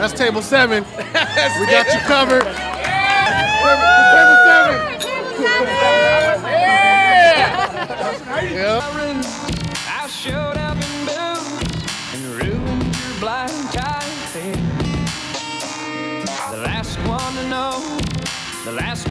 That's table 7. We got you covered. Table 7. Yeah. I showed up in booze and ruined your blind tie. The last one to know, the last